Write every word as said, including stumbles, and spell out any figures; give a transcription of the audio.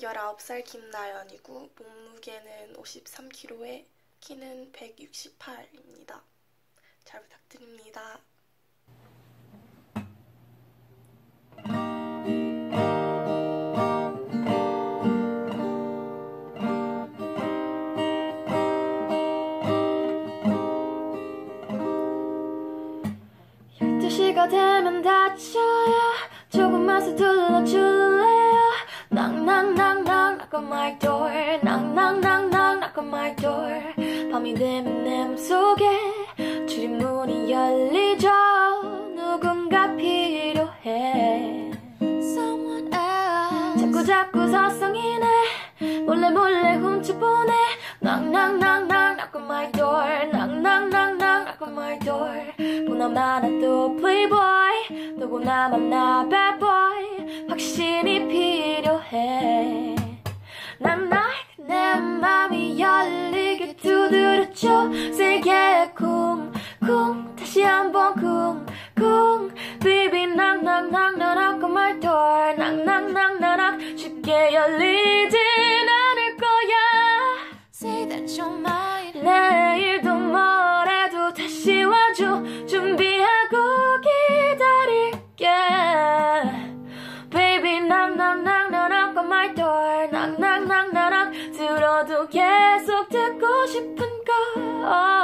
열아홉 살 김나연이고 몸무게는 오십삼 킬로그램에 키는 백육십팔입니다. 잘 부탁드립니다. 열두 시가 되면 다쳐요. 조금만 서둘러 줄래요. 낭낭낭낭 knock on my door. 낭낭낭낭 knock on my door. 밤이 되면 내 맘속에 출입문이 열리죠. 누군가 필요해. Someone else. 자꾸 자꾸 서성이네. 몰래 몰래 훔쳐보네. 낭낭낭낭 knock on my door. 낭낭낭낭 knock on my door. 보나마나 또 playboy, 또 보나마나 bad boy. 확신이 필요해. 난 날 내 맘이 열리게 두드렸죠. 세게 쿵쿵 다시 한번 쿵쿵. Baby 낭낭낭 knock on my door. 낭낭낭 knock 쉽게 열리진 않을 거야. Say that you're mine. 내일도 모레도 다시 와줘. 준비하고 기다릴게. Baby 낭낭낭 knock on my door. 낭낭낭 knock 들어도 계속 듣고 싶은 거.